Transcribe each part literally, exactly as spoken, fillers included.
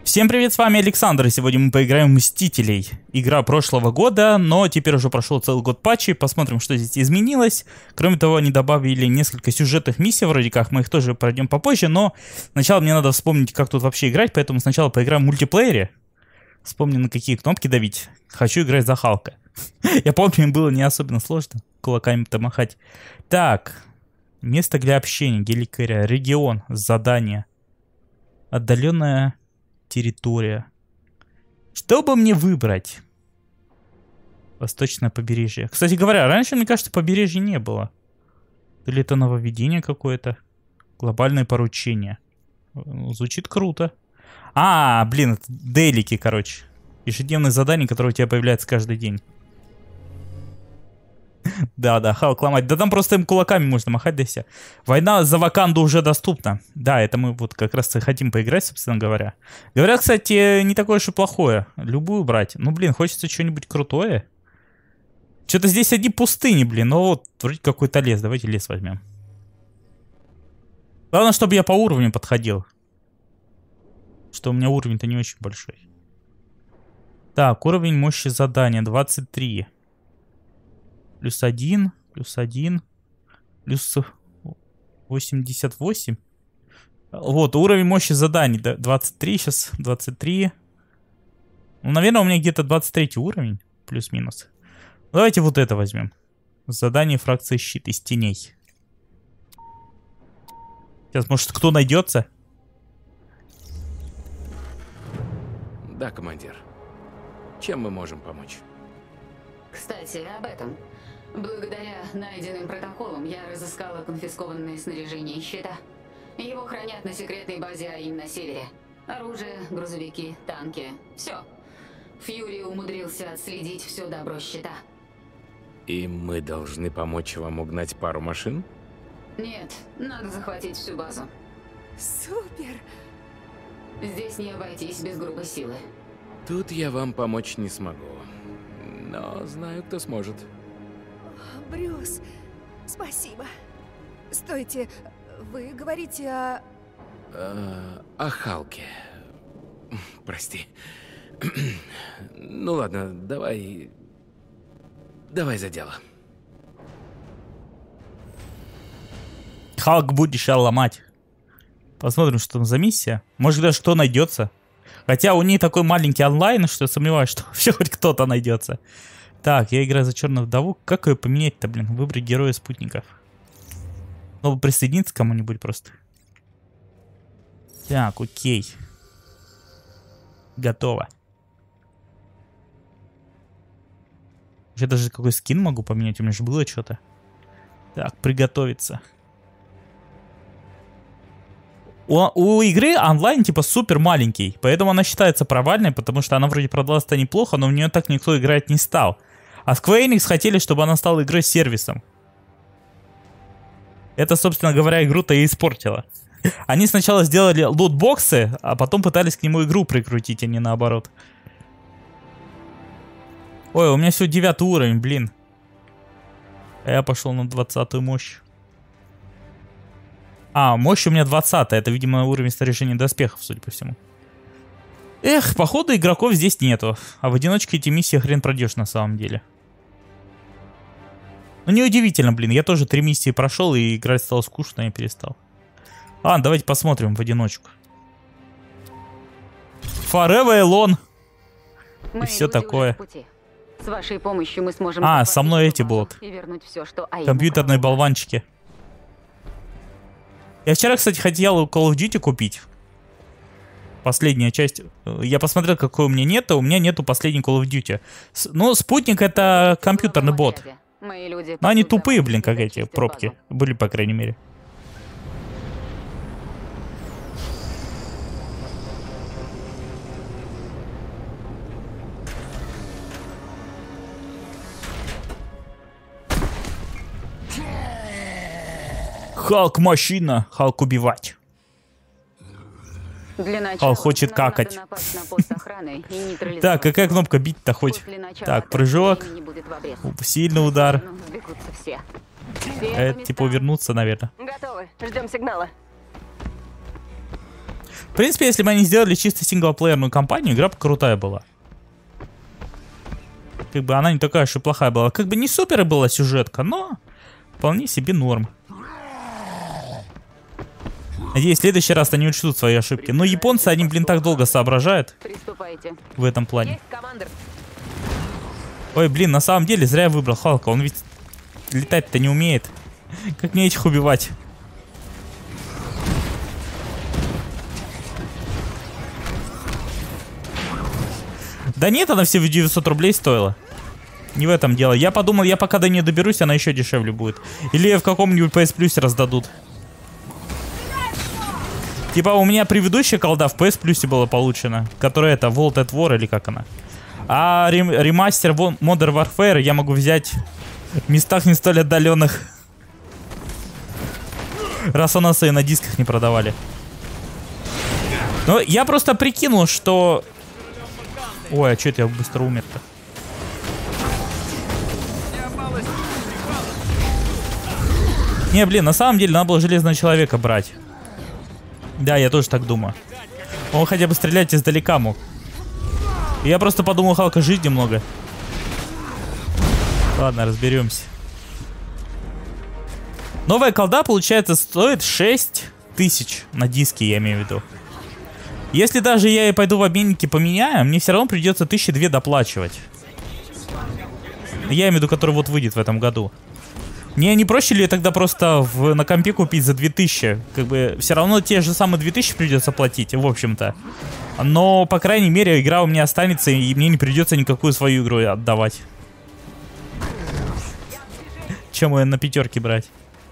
Всем привет, с вами Александр, и сегодня мы поиграем в Мстителей. Игра прошлого года, но теперь уже прошел целый год патчей, посмотрим, что здесь изменилось. Кроме того, они добавили несколько сюжетных миссий, вроде как, мы их тоже пройдем попозже, но сначала мне надо вспомнить, как тут вообще играть, поэтому сначала поиграем в мультиплеере. Вспомню, на какие кнопки давить. Хочу играть за Халка. Я помню, им было не особенно сложно кулаками-то махать. Так, место для общения, геликаря, регион, задание. Отдаленная территория. Что бы мне выбрать? Восточное побережье. Кстати говоря, раньше, мне кажется, побережья не было. Или это нововведение какое-то? Глобальное поручение. Звучит круто. А, блин, это дейлики, короче. Ежедневные задания, которые у тебя появляются каждый день. Да-да, Халк ломать. Да там просто им кулаками можно махать, да все. Война за Ваканду уже доступна. Да, это мы вот как раз и хотим поиграть, собственно говоря. Говорят, кстати, не такое уж и плохое. Любую брать. Ну, блин, хочется что-нибудь крутое. Что-то здесь одни пустыни, блин. Ну, вот, вроде какой-то лес. Давайте лес возьмем. Главное, чтобы я по уровню подходил. Что у меня уровень-то не очень большой. Так, уровень мощи задания двадцать три. Плюс один, плюс один, плюс восемьдесят восемь. Вот, уровень мощи заданий двадцать три, сейчас двадцать три. Ну, наверное, у меня где-то двадцать третий уровень, плюс-минус. Давайте вот это возьмем. Задание фракции щит из теней. Сейчас, может, кто найдется? Да, командир. Чем мы можем помочь? Кстати, об этом. Благодаря найденным протоколам я разыскала конфискованное снаряжение щита. Его хранят на секретной базе АИМ на севере. Оружие, грузовики, танки. Все. Фьюри умудрился отследить все добро щита. И мы должны помочь вам угнать пару машин? Нет, надо захватить всю базу. Супер! Здесь не обойтись без грубой силы. Тут я вам помочь не смогу. Но знаю, кто сможет. Брюс, спасибо. Стойте, вы говорите о... А, о Халке. Прости. Ну ладно, давай... Давай за дело. Халк будет сейчас ломать. Посмотрим, что там за миссия. Может, даже кто найдется. Хотя у них такой маленький онлайн, что я сомневаюсь, что вообще хоть кто-то найдется. Так, я играю за черную вдову. Как ее поменять-то, блин? Выбрать героя спутников. Ну, присоединиться к кому-нибудь просто. Так, окей. Готово. Я даже какой скин могу поменять. У меня же было что-то. Так, приготовиться. У, у игры онлайн типа супер маленький. Поэтому она считается провальной, потому что она вроде продалась-то неплохо, но в нее так никто играть не стал. А Square Enix хотели, чтобы она стала игрой-сервисом. Это, собственно говоря, игру-то и испортило. Они сначала сделали лутбоксы, а потом пытались к нему игру прикрутить, а не наоборот. Ой, у меня всего девятый уровень, блин. А я пошел на двадцатую мощь. А, мощь у меня двадцатая. Это, видимо, уровень снаряжения доспехов, судя по всему. Эх, походу игроков здесь нету. А в одиночке эти миссии хрен пройдешь на самом деле. Ну, неудивительно, блин. Я тоже три миссии прошел, и играть стало скучно, и перестал. Ладно, давайте посмотрим в одиночку. Forever Alone. И все такое. С вашей помощью мы сможем... А, со мной эти будут. Компьютерные болванчики. Я вчера, кстати, хотел Call of Duty купить. Последняя часть. Я посмотрел, какой у меня нет. У меня нету последней Call of Duty. Ну, спутник — это компьютерный бот. Но они тупые, блин, как эти пробки. Были, по крайней мере. Халк машина. Халк убивать. Халк хочет какать. Так, какая кнопка бить-то хоть? Так, прыжок. Сильный удар. Это типа увернуться, наверное. Готовы. Ждем сигнала. принципе, если бы они сделали чисто синглплеерную кампанию, игра бы крутая была. Как бы она не такая уж и плохая была. Как бы не супер была сюжетка, но вполне себе норм. Надеюсь, в следующий раз они учтут свои ошибки. Но японцы, они, блин, так долго соображают в этом плане. Ой, блин, на самом деле зря я выбрал Халка. Он ведь летать-то не умеет. Как мне этих убивать? Да нет, она всего девятьсот рублей стоила. Не в этом дело. Я подумал, я пока до нее доберусь, она еще дешевле будет. Или в каком-нибудь пи эс Plus раздадут. Типа у меня предыдущая колда в пи эс Plus была получена. Которая это World at War или как она. А рем ремастер Modern Warfare я могу взять в местах не столь отдаленных. Раз у нас и на дисках не продавали. Ну, я просто прикинул, что... Ой, а что это я быстро умер-то? Не, блин, на самом деле надо было Железного Человека брать. Да, я тоже так думаю. Он хотя бы стрелять издалека мог. Я просто подумал, Халка жизни много. Ладно, разберемся. Новая колда, получается, стоит шесть тысяч на диске, я имею в виду. Если даже я и пойду в обменники поменяю, мне все равно придется тысячи две доплачивать. Я имею в виду, который вот выйдет в этом году. Мне не проще ли тогда просто в, на компе купить за две тысячи? Как бы все равно те же самые две тысячи придется платить, в общем-то. Но, по крайней мере, игра у меня останется, и мне не придется никакую свою игру отдавать. Чем ее на пятерке брать?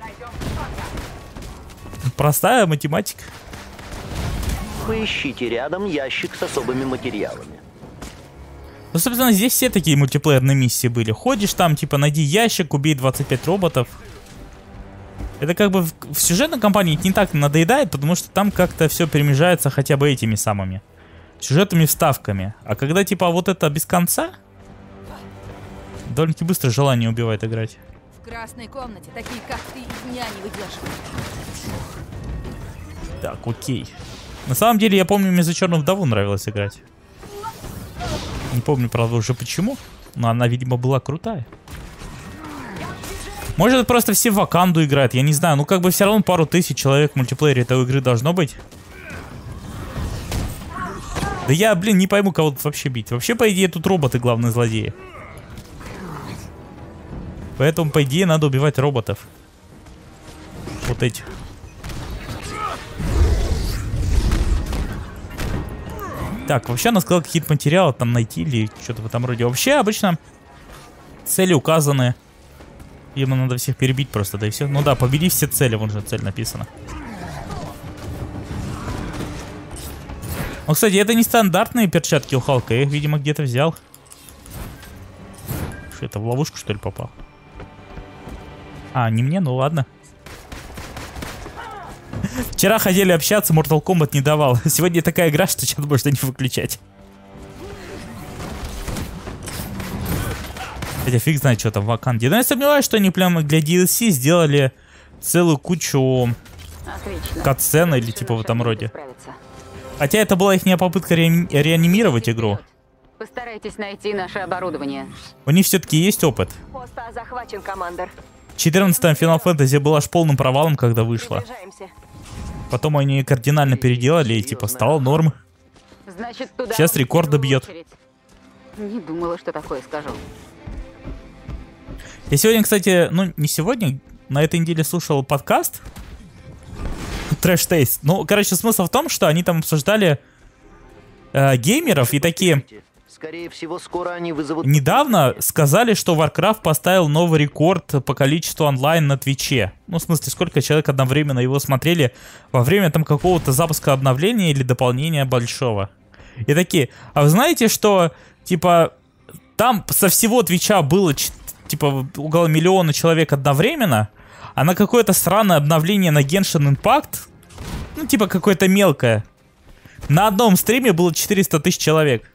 Простая математика. Поищите рядом ящик с особыми материалами. Ну, собственно, здесь все такие мультиплеерные миссии были. Ходишь там, типа, найди ящик, убей двадцать пять роботов. Это как бы в, в сюжетной кампании не так надоедает, потому что там как-то все перемежается хотя бы этими самыми сюжетными вставками. А когда, типа, вот это без конца, довольно-таки быстро желание убивает играть. В красной комнате такие, как ты, дня не выдерживают. Так, окей. На самом деле, я помню, мне за Черную Вдову нравилось играть. Не помню, правда, уже почему. Но она, видимо, была крутая. Может, просто все в Ваканду играют, я не знаю. Ну, как бы все равно пару тысяч человек в мультиплеере этой игры должно быть. Да я, блин, не пойму, кого тут вообще бить. Вообще, по идее, тут роботы главные злодеи. Поэтому, по идее, надо убивать роботов. Вот этих. Так, вообще она сказала какие-то материалы там найти или что-то в этом роде. Вообще, обычно цели указаны. Ему надо всех перебить просто, да и все. Ну да, победи все цели, вон же цель написана. Ну, кстати, это не стандартные перчатки у Халка, я их, видимо, где-то взял. Что это, в ловушку, что ли, попал? А, не мне, ну ладно. Вчера хотели общаться, Mortal Kombat не давал. Сегодня такая игра, что чат можно не выключать. Хотя фиг знает, что там в Ваканде. Но я сомневаюсь, что они прямо для ди эл си сделали целую кучу катсцен или типа в этом роде. Хотя это была их попытка ре реанимировать игру. Постарайтесь найти наше оборудование. У них все-таки есть опыт. Пост захвачен, командир. В четырнадцатом Final Fantasy была аж полным провалом, когда вышла. Потом они кардинально переделали и типа стало норм. Значит, туда сейчас рекорды бьет. Не думала, что такое скажу. Я сегодня, кстати, ну не сегодня, на этой неделе слушал подкаст Trash Taste. Ну, короче, смысл в том, что они там обсуждали э, геймеров и такие... Скорее всего, скоро они вызовут... Недавно сказали, что Warcraft поставил новый рекорд по количеству онлайн на Твиче. Ну, в смысле, сколько человек одновременно его смотрели во время там какого-то запуска обновления или дополнения большого. И такие, а вы знаете, что, типа, там со всего Твича было, типа, около миллиона человек одновременно, а на какое-то странное обновление на Genshin Impact, ну, типа, какое-то мелкое, на одном стриме было четыреста тысяч человек.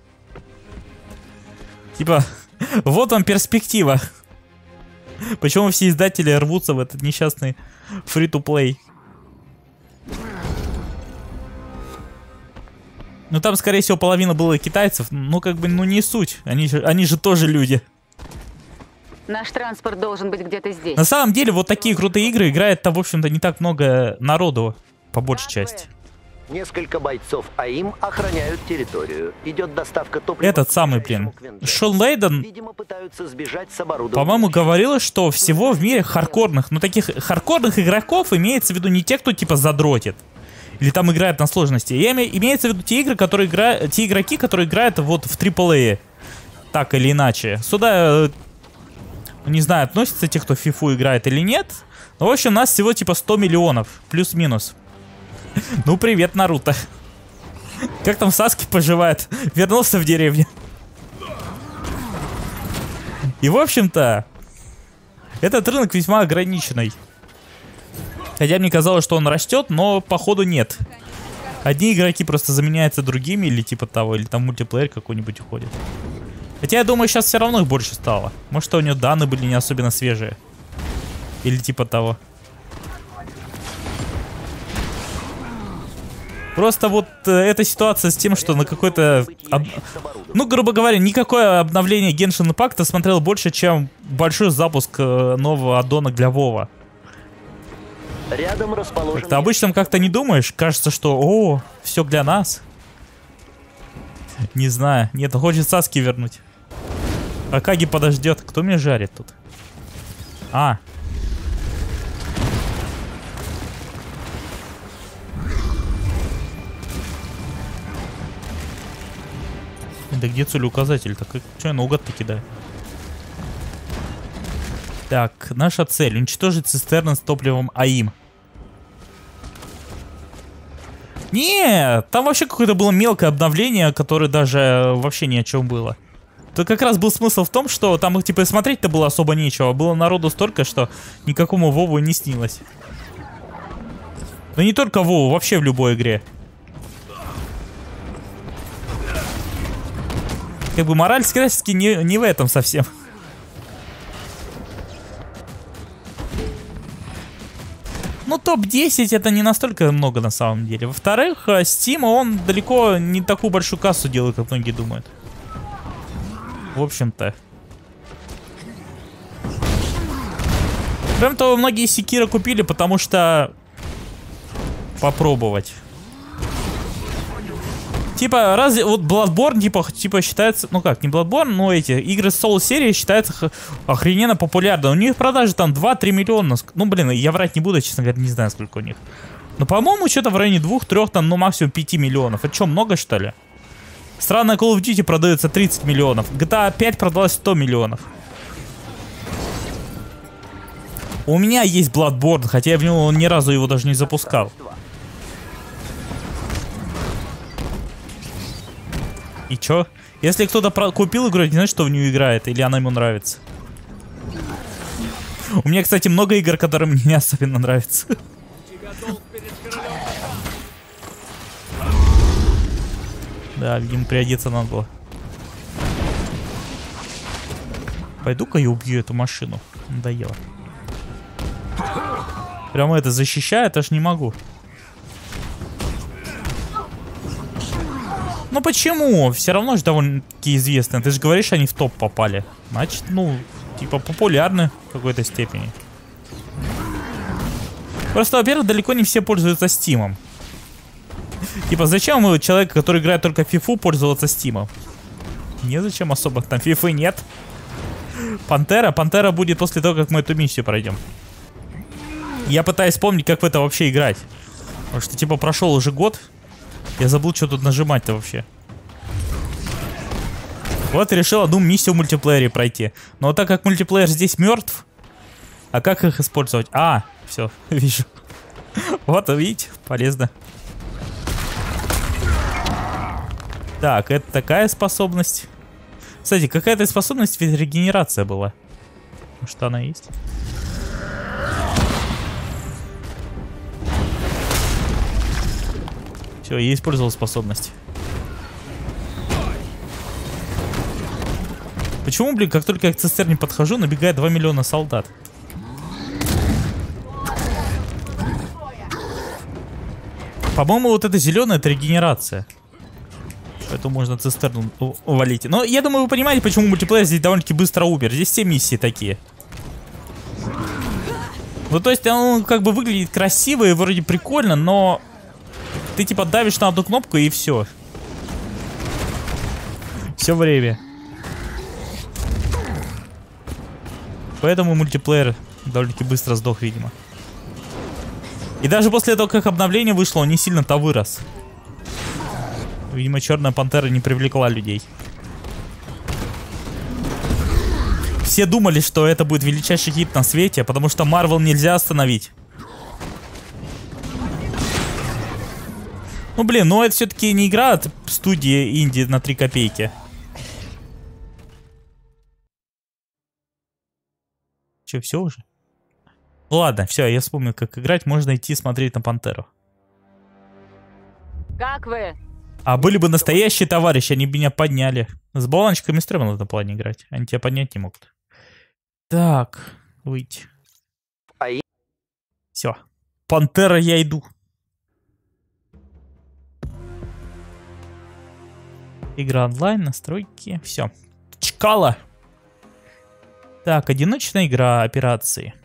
Типа, вот вам перспектива. Почему все издатели рвутся в этот несчастный фри-то-плей? Ну там, скорее всего, половина было китайцев. Ну, как бы, ну не суть. Они же, они же тоже люди. Наш транспорт должен быть где-то здесь. На самом деле, вот такие крутые игры играет-то, в общем-то, не так много народу, по большей части. Несколько бойцов АИМ охраняют территорию. Идет доставка топлива. Этот самый, блин, Шон Лейден, Видимо, пытаются сбежать с оборудованием. по-моему, говорил, что всего в мире хардкорных, ну таких хардкорных игроков имеется в виду не те, кто типа задротит. Или там играет на сложности. Я име, имеется в виду те игры, которые играют, те игроки, которые играют вот в трипл эй. Так или иначе. Сюда, не знаю, относятся те, кто в фифу играет или нет. Но, в общем, нас всего типа сто миллионов. Плюс-минус. Ну, привет, Наруто. Как там Саски поживает? Вернулся в деревню. И, в общем-то, этот рынок весьма ограниченный. Хотя мне казалось, что он растет, но походу нет. Одни игроки просто заменяются другими или типа того, или там мультиплеер какой-нибудь уходит. Хотя я думаю, сейчас все равно их больше стало. Может, что у него данные были не особенно свежие. Или типа того. Просто вот э, эта ситуация с тем, что на какой-то... Об... Ну, грубо говоря, никакое обновление Genshin Impact смотрел больше, чем большой запуск э, нового аддона для Вова. Рядом расположен... Ты обычно как-то не думаешь, кажется, что о, все для нас. Не знаю, нет, хочет Саски вернуть. Акаги подождет, кто меня жарит тут? А. Да где целеуказатель-то? Что я наугад-то кидаю? Так, наша цель. Уничтожить цистерны с топливом АИМ. Нет, там вообще какое-то было мелкое обновление, которое даже вообще ни о чем было. То как раз был смысл в том, что там типа смотреть-то было особо нечего. Было народу столько, что никакому Вову не снилось. Да не только Вову, вообще в любой игре. Как бы мораль сказки не, не в этом совсем. Ну, топ десять это не настолько много на самом деле. Во-вторых, Steam, он далеко не такую большую кассу делает, как многие думают. В общем-то. Кроме того, многие Sekiro купили, потому что... Попробовать. Типа, разве вот Bloodborne, типа, типа считается, ну как, не Bloodborne, но эти игры с Soul-серии считаются охрененно популярны. У них продажи там два-три миллиона. Ну, блин, я врать не буду, честно говоря, не знаю, сколько у них. Но, по-моему, что-то в районе двух-трёх, там, ну, максимум пяти миллионов. Это что, много, что ли? Странная Call of Duty продается тридцать миллионов. джи ти эй пять продалась сто миллионов. У меня есть Bloodborne, хотя я в него ни разу его даже не запускал. И чё? Если кто-то купил игру, не знает, что в нее играет, или она ему нравится. У меня, кстати, много игр, которые мне не особенно нравятся. Да, видимо, приодеться надо было. Пойду-ка я убью эту машину. Надоело. Прямо это защищает, аж не могу. Ну почему? Все равно же довольно-таки известны. Ты же говоришь, они в топ попали. Значит, ну, типа популярны в какой-то степени. Просто, во-первых, далеко не все пользуются Стимом. Типа, зачем вы, человек, который играет только в фифу, пользоваться Стимом? Незачем особо. Там фифы нет. Пантера. Пантера будет после того, как мы эту миссию пройдем. Я пытаюсь вспомнить, как в это вообще играть. Потому что, типа, прошел уже год. Я забыл, что тут нажимать-то вообще. Вот решил одну миссию в мультиплеере пройти. Но так как мультиплеер здесь мертв, а как их использовать? А, все, вижу. Вот, видите, полезно. Так, это такая способность. Кстати, какая-то способность, ведь регенерация была. Может, она есть? Все, я использовал способность. Почему, блин, как только я к цистерне подхожу, набегает два миллиона солдат? По-моему, вот эта зеленая — это регенерация. Поэтому можно цистерну увалить. Но я думаю, вы понимаете, почему мультиплеер здесь довольно-таки быстро умер. Здесь все миссии такие. Ну, то есть он как бы выглядит красиво и вроде прикольно, но ты типа давишь на одну кнопку и все. Все время. Поэтому мультиплеер довольно-таки быстро сдох, видимо. И даже после того, как обновление вышло, он не сильно-то вырос. Видимо, Черная Пантера не привлекла людей. Все думали, что это будет величайший хит на свете, потому что Marvel нельзя остановить. Ну, блин, ну это все-таки не игра от студии инди на три копейки. Че, все уже? Ладно, все, я вспомнил, как играть. Можно идти смотреть на Пантеру. Как вы? А были бы настоящие товарищи, они бы меня подняли. С баллончиками стрёмно в этом плане играть. Они тебя поднять не могут. Так, выйти. Все. Пантера, я иду. Игра онлайн, настройки. Все. Чкала. Так, одиночная игра, операции.